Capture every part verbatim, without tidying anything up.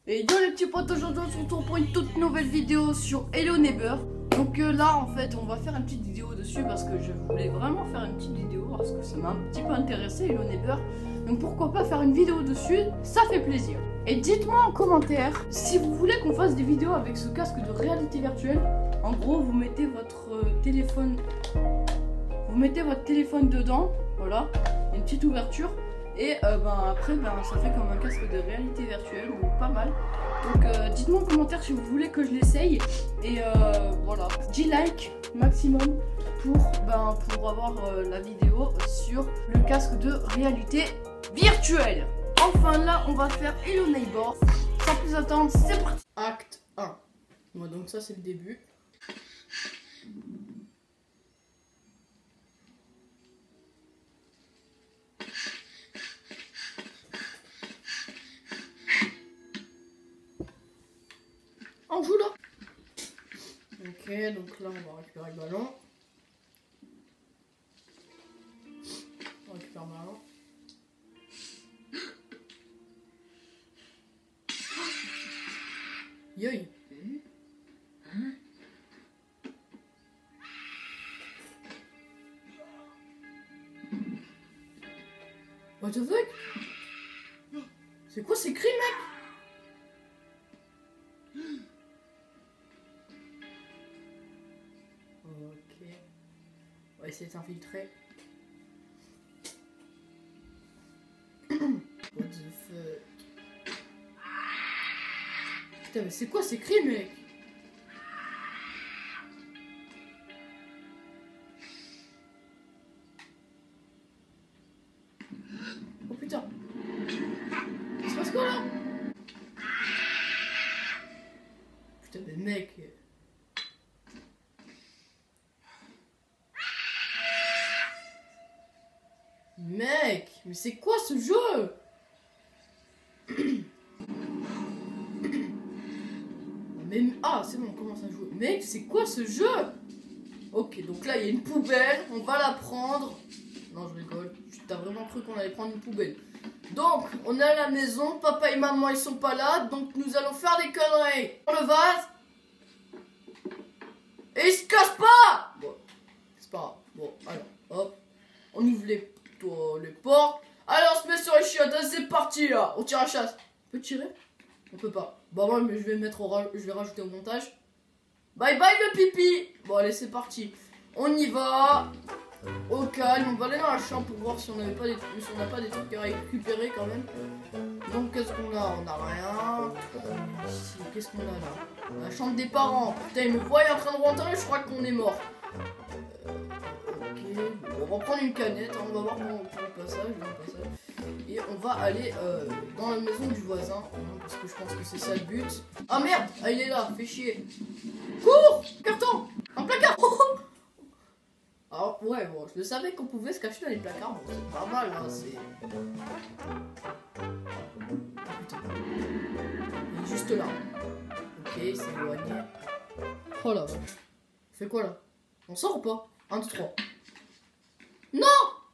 Et yo les petits potes, aujourd'hui on se retrouve pour une toute nouvelle vidéo sur Hello Neighbor. Donc euh, là en fait on va faire une petite vidéo dessus parce que je voulais vraiment faire une petite vidéo parce que ça m'a un petit peu intéressé Hello Neighbor. Donc pourquoi pas faire une vidéo dessus, ça fait plaisir. Et dites-moi en commentaire si vous voulez qu'on fasse des vidéos avec ce casque de réalité virtuelle. En gros vous mettez votre euh, téléphone, vous mettez votre téléphone dedans, voilà, une petite ouverture. Et euh, ben, après, ben, ça fait comme un casque de réalité virtuelle, donc pas mal. Donc euh, dites-moi en commentaire si vous voulez que je l'essaye. Et euh, voilà, dix likes maximum pour, ben, pour avoir euh, la vidéo sur le casque de réalité virtuelle. Enfin là, on va faire Hello Neighbor. Sans plus attendre, c'est parti. Acte un. Bon, donc ça c'est le début. On joue là. Ok, donc là on va récupérer le ballon. On récupère le ballon. Yoï. What the fuck? C'est quoi ces cris, mec? Ok. On va essayer de s'infiltrer. What the fuck? Putain, mais c'est quoi ces cris, mec? Oh putain. Il se passe quoi là? Putain, mais mec. Mec, mais c'est quoi ce jeu? Mais ah, c'est bon, on commence à jouer. Mec, c'est quoi ce jeu? Ok, donc là il y a une poubelle, on va la prendre. Non, je rigole. T'as vraiment cru qu'on allait prendre une poubelle? Donc, on est à la maison, papa et maman ils sont pas là, donc nous allons faire des conneries. Dans le vase. Et il se casse pas. Bon, c'est pas grave. Bon, alors, hop, on ouvre les, oh, les portes. Allez, on se met sur les chiottes, c'est parti là. On tire à chasse. On peut tirer? On peut pas. Bon, ouais, mais je vais mettre au ra je vais rajouter au montage. Bye bye le pipi. Bon, allez, c'est parti. On y va. Au calme, on va aller dans la chambre pour voir si on n'avait pas des trucs, si on n'a pas des trucs à récupérer quand même. Donc qu'est-ce qu'on a? On a rien. Qu'est-ce qu'on a là? La chambre des parents. Putain, ils me voient en train de rentrer, je crois qu'on est mort. Euh, ok, bon, on va prendre une canette, hein, on va voir comment on prend le passage, le passage. Et on va aller euh, dans la maison du voisin, hein, parce que je pense que c'est ça le but. Ah merde, ah, il est là, fait chier. Cours, carton, un placard. Alors, ouais, bon, je le savais qu'on pouvait se cacher dans les placards, bon, c'est pas mal, hein, c'est... Putain. Il est juste là. Ok, c'est éloigné. Oh la vache. On fait quoi, là? On sort ou pas? un, deux, trois. Non!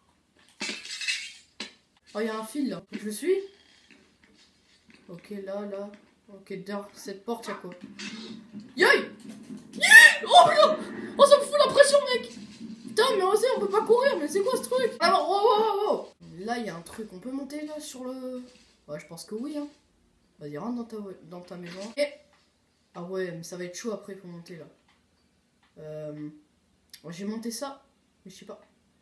Oh, il y a un fil, là. Je le suis? Ok, là, là. Ok, derrière cette porte, y'a quoi? Yoï! Yeah! Oh, putain! Oh, ça me fout la pression, mec! Putain, mais aussi on peut pas courir, mais c'est quoi ce truc? Alors, oh, oh, oh, oh. Là, il y a un truc, on peut monter là sur le... Ouais, je pense que oui, hein. Vas-y, rentre dans ta, dans ta maison. Et... Ah ouais, mais ça va être chaud après pour monter là. Euh... J'ai monté ça, mais je sais pas.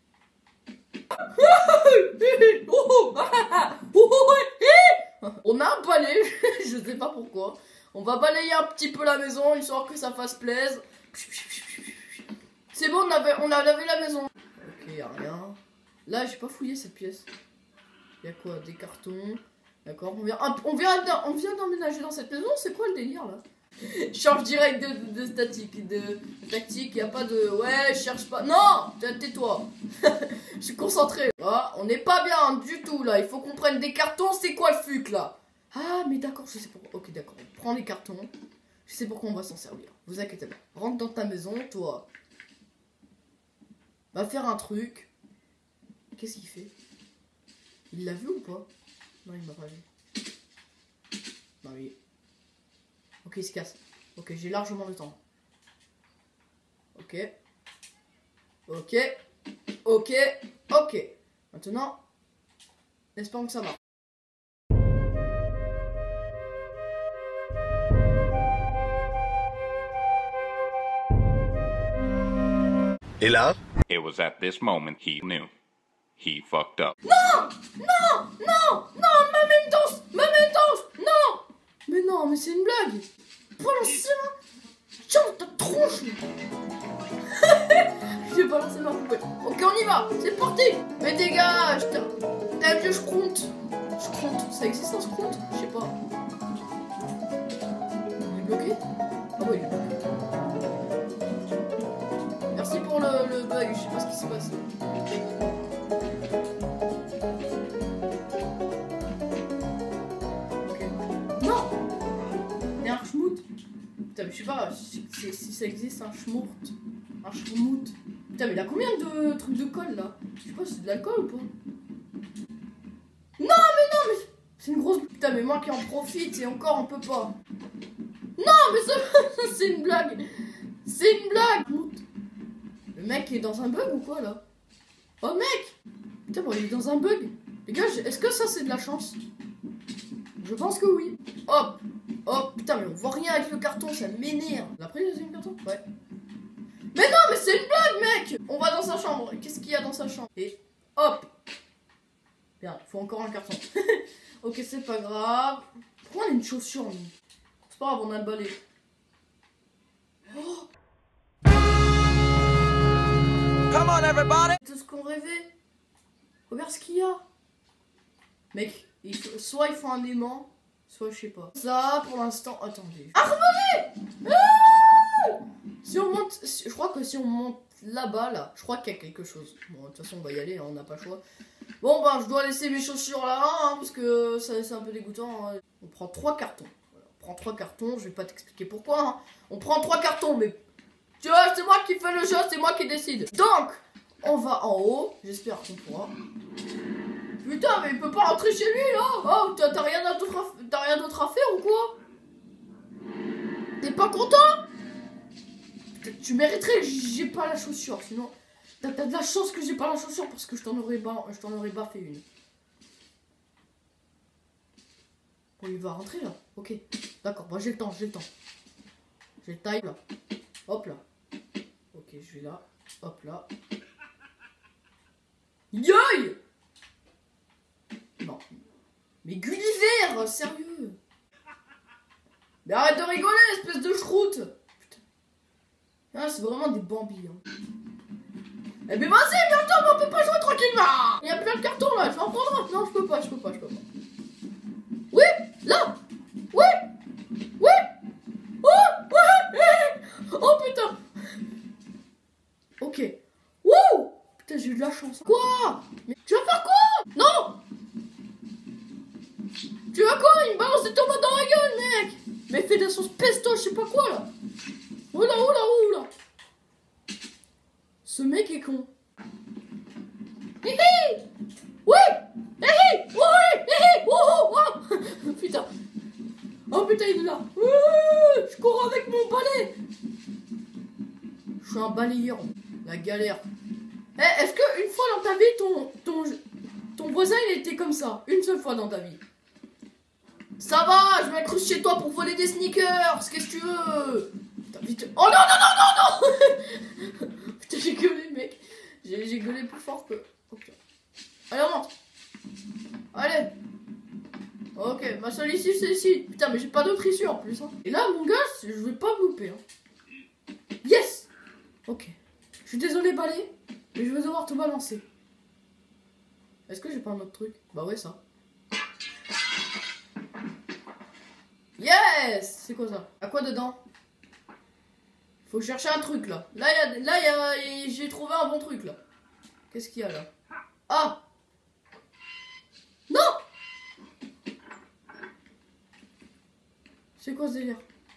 On a un balai, je sais pas pourquoi. On va balayer un petit peu la maison, histoire que ça fasse plaisir. C'est bon, on, avait, on a lavé la maison. Ok, y'a rien. Là, j'ai pas fouillé cette pièce. Y'a quoi? Des cartons. D'accord, on vient, on vient, on vient d'emménager dans cette maison. C'est quoi le délire là? Change direct de, de, de statique, de, de tactique. Y'a pas de. Ouais, cherche pas. Non, tais-toi. Je suis concentré. Ah, on n'est pas bien du tout là. Il faut qu'on prenne des cartons. C'est quoi le fuc là? Ah, mais d'accord, je sais pourquoi. Ok, d'accord. On prend les cartons. Je sais pourquoi on va s'en servir. Vous inquiétez pas. Rentre dans ta maison, toi. Va faire un truc. Qu'est-ce qu'il fait? Il l'a vu ou pas? Non, il m'a pas vu. Non, il... Ok, il se casse. Ok, j'ai largement le temps. Ok. Ok. Ok. Ok. Maintenant, espérons que ça marche. Et là? It was at this moment he knew. He fucked up. Non! Non! Non! Non! Ma mentos! Ma mentos! Non! Mais non, mais c'est une blague! Balancez ma... Tiens, ta tronche! J'ai balancé ma poubelle. Ok, on y va! C'est parti! Mais dégage! T'es un vieux schcroute! Schcroute, ça existe un schcroute? Je sais pas. Il est bloqué? Ah ouais, il est bloqué. Merci pour le, le bug, je sais pas ce qui se passe. Ok. Non! Il y a un schmout. Putain, mais je sais pas si, si, si ça existe un schmout. Un schmout. Putain, mais il a combien de trucs de colle là? Je sais pas si c'est de l'alcool ou pas. Non, mais non, mais c'est une grosse. Putain, mais moi qui en profite et encore on peut pas. Non, mais ça, ça c'est une blague. C'est une blague. Le mec est dans un bug ou quoi là? Oh mec! Putain, bon, il est dans un bug. Les gars, est-ce que ça c'est de la chance? Je pense que oui. Hop! Hop! Putain, mais on voit rien avec le carton, ça m'énerve. On a pris le deuxième carton? Ouais. Mais non, mais c'est une blague, mec! On va dans sa chambre. Qu'est-ce qu'il y a dans sa chambre? Et hop! Bien, il faut encore un carton. Ok, c'est pas grave. Pourquoi on a une chaussure, nous? C'est pas grave, on a le balai. Oh! Come on, everybody! Tout ce qu'on rêvait. Regarde ce qu'il y a. Mec, il faut, soit il faut un aimant, soit je sais pas. Ça, pour l'instant, attendez. Harmonie! Ah! Si on monte, si, je crois que si on monte là-bas, là, je crois qu'il y a quelque chose. Bon, de toute façon, on va y aller, hein, on n'a pas le choix. Bon, bah, je dois laisser mes chaussures là, hein, parce que ça, c'est un peu dégoûtant. Hein. On prend trois cartons. Voilà, on prend trois cartons, je vais pas t'expliquer pourquoi. Hein. On prend trois cartons, mais tu vois, c'est moi qui fais le jeu, c'est moi qui décide. Donc, on va en haut, j'espère qu'on pourra. Putain, mais il peut pas rentrer chez lui là. Oh, t'as rien d'autre à, t'as rien d'autre à faire ou quoi? T'es pas content? Tu mériterais que j'ai pas la chaussure, sinon t'as de la chance que j'ai pas la chaussure parce que je t'en aurais pas, je t'en aurais baffé une. Bon, il va rentrer là. Ok, d'accord. Bah j'ai le temps, j'ai le temps. J'ai le time là. Hop là. Ok, je vais là. Hop là. Yoï! Non. Mais Gulliver, sérieux. Mais arrête de rigoler, espèce de schroute. Putain. Ah, c'est vraiment des bambis. Hein. Eh ben vas-y, bientôt, mais on peut pas jouer tranquillement. Il y a plein de cartons là, je vais en prendre un. Non, je peux pas, je peux pas, je peux pas. Oui, là. Oui. Oui. Oh, ouais. Oh putain. Ok. Wouh. Putain, j'ai eu de la chance. Quoi? Mais tu vas faire quoi? Non. Tu vas quoi? Il me balance des tomates dans la gueule, mec. Mais fais de la sauce pesto, je sais pas quoi là. Oula, oula, oula. Ce mec est con. Hihi. Oui. Hihi. Oui. Hihi. Oh, oh. Putain. Oh putain, il est là. Ouh, je cours avec mon balai. Je suis un balayeur. La galère. Eh, hey, est-ce que une fois dans ta vie, ton, ton, ton voisin, il était comme ça? Une seule fois dans ta vie? Ça va, je m'incruste chez toi pour voler des sneakers. Qu'est-ce que tu veux? Putain, vite. Oh non, non, non, non, non. Putain, j'ai gueulé, mec. J'ai gueulé plus fort que... Okay. Allez, on monte. Allez. Ok, ma seule issue, c'est ici. Putain, mais j'ai pas d'autre issue en plus. Hein. Et là, mon gars, je vais pas me louper. Hein. Yes. Ok. Je suis désolé, balai, mais je vais devoir te balancer. Est-ce que j'ai pas un autre truc? Bah ouais, ça. Yes. C'est quoi ça? À quoi dedans? Faut chercher un truc là. Là, y a, là y a, j'ai trouvé un bon truc là. Qu'est-ce qu'il y a là? Ah! Non! C'est quoi ce délire?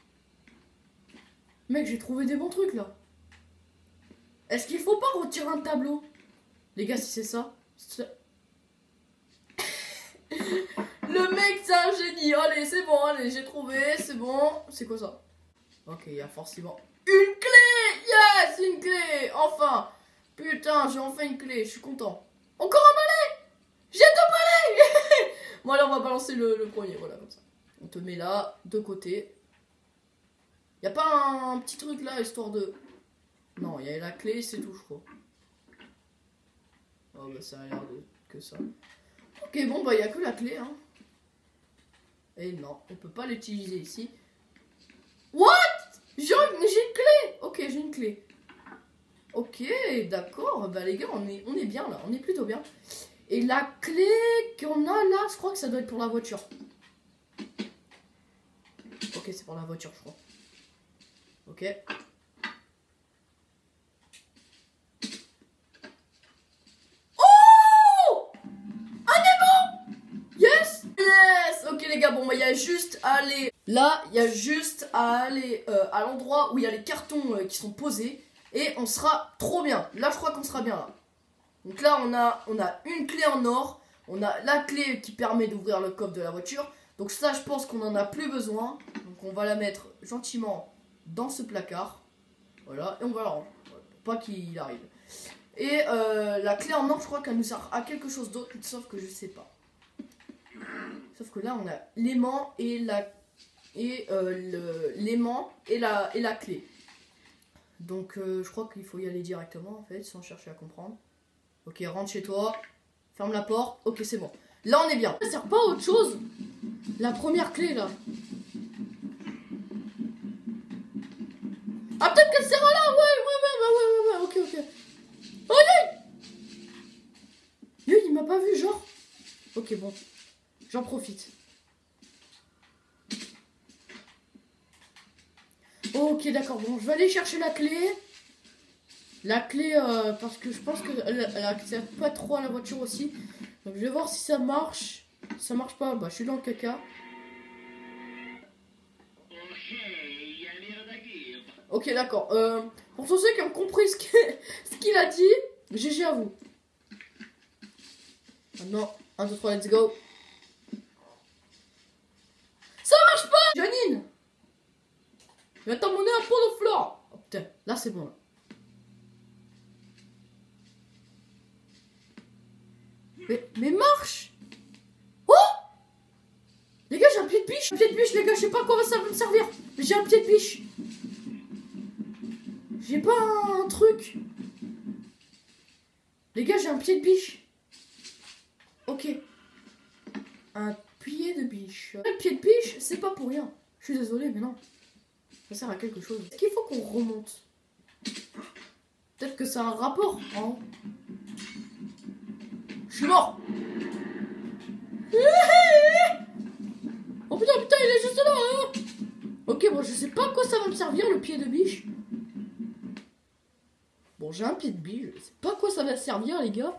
Mec, j'ai trouvé des bons trucs là. Est-ce qu'il faut pas retirer un tableau? Les gars, si c'est ça. Le mec, c'est un génie. Allez, c'est bon, allez, j'ai trouvé, c'est bon. C'est quoi ça? Ok, il y a forcément une clé. Yes, une clé. Enfin. Putain, j'ai enfin une clé, je suis content. Encore un balai. J'ai deux balais. Bon, allez, on va balancer le, le premier, voilà, comme ça. On te met là, de côté. Y a pas un, un petit truc là, histoire de... Non, il y a la clé, c'est tout, je crois. Oh, bah, ça a l'air de... que ça. Ok, bon, bah, il y a que la clé, hein. Et non, on peut pas l'utiliser ici. What? J'ai une clé. Ok, j'ai une clé. Ok, d'accord. Bah, les gars, on est, on est bien, là. On est plutôt bien. Et la clé qu'on a là, je crois que ça doit être pour la voiture. Ok, c'est pour la voiture, je crois. Ok. Oh! Un aimant! Yes! Yes! Ok, les gars, bon, bah, il y a juste à aller... Là, il y a juste à aller euh, à l'endroit où il y a les cartons euh, qui sont posés. Et on sera trop bien. Là, je crois qu'on sera bien, là. Donc là, on a, on a une clé en or. On a la clé qui permet d'ouvrir le coffre de la voiture. Donc ça, je pense qu'on n'en a plus besoin. Donc on va la mettre gentiment dans ce placard. Voilà, et on va la ranger. Voilà, pour pas qu'il arrive. Et euh, la clé en or, je crois qu'elle nous sert à quelque chose d'autre. Sauf que je sais pas. Sauf que là, on a l'aimant et la... Et euh, l'aimant et la, et la clé. Donc euh, je crois qu'il faut y aller directement en fait, sans chercher à comprendre. Ok, rentre chez toi, ferme la porte, ok c'est bon. Là on est bien. Ça sert pas à autre chose. La première clé là. Ah peut-être qu'elle sert à là, ouais, ouais, ouais, ouais, ouais, ouais, ouais, ok, ok. Oh yeah. Lui il m'a pas vu genre. Ok bon, j'en profite. Ok d'accord, bon je vais aller chercher la clé. La clé euh, parce que je pense qu'elle elle accède pas trop à la voiture aussi. Donc je vais voir si ça marche. Si ça marche pas, bah je suis dans le caca. Ok d'accord, euh, pour tous ceux qui ont compris ce qu'il qu'il a dit, G G à vous. Maintenant, un, deux, trois, let's go. Ça marche pas Janine. Je vais t'emmener un pot de fleurs. Oh putain, là c'est bon là. Mais, mais marche. Oh. Les gars, j'ai un pied de biche. Un pied de biche, les gars, je sais pas à quoi ça va me servir. Mais j'ai un pied de biche. J'ai pas un, un truc. Les gars, j'ai un pied de biche. Ok. Un pied de biche. Le pied de biche, c'est pas pour rien. Je suis désolée, mais non. Ça sert à quelque chose. Est-ce qu'il faut qu'on remonte? Peut-être que ça a un rapport, hein. Je suis mort. Oh putain, putain, il est juste là, hein. Ok, bon, je sais pas à quoi ça va me servir, le pied de biche. Bon, j'ai un pied de biche, je sais pas à quoi ça va servir, les gars.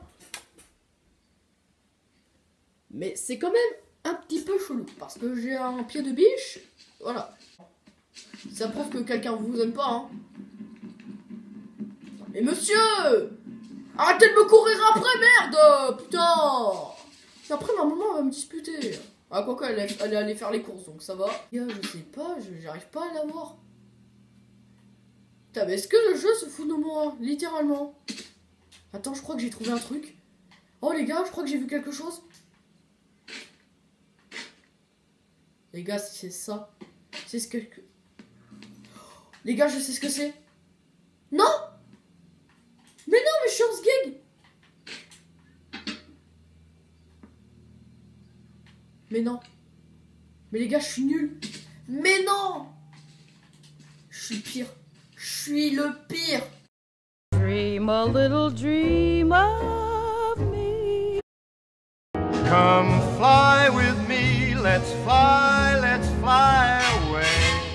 Mais c'est quand même un petit peu chelou, parce que j'ai un pied de biche. Voilà. Ça prouve que quelqu'un vous aime pas, hein. Mais monsieur, arrêtez de me courir après, merde. Putain. Et après, ma maman va me disputer. Ah, quoi qu'elle elle est allée faire les courses, donc ça va. Je sais pas, j'arrive pas à l'avoir. Putain, mais est-ce que le jeu se fout de moi? Littéralement. Attends, je crois que j'ai trouvé un truc. Oh, les gars, je crois que j'ai vu quelque chose. Les gars, si c'est ça, c'est ce que... Les gars, je sais ce que c'est. Non. Mais non, mais je suis en sgeg. Mais non. Mais les gars, je suis nul. Mais non. Je suis pire. Je suis le pire. Dream a little dream of me. Come fly with me, let's fly, let's fly away.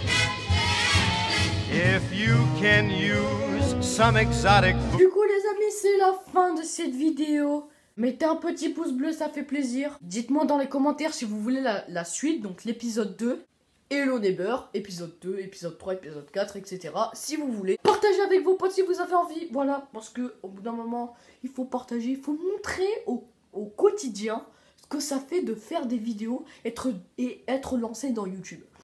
If you can use some exotic... Du coup les amis, c'est la fin de cette vidéo. Mettez un petit pouce bleu, ça fait plaisir. Dites-moi dans les commentaires si vous voulez la, la suite, donc l'épisode deux. Hello Neighbor, épisode deux, épisode trois, épisode quatre, et cetera. Si vous voulez. Partagez avec vos potes si vous avez envie. Voilà, parce que au bout d'un moment, il faut partager, il faut montrer au, au quotidien ce que ça fait de faire des vidéos être, et être lancé dans YouTube.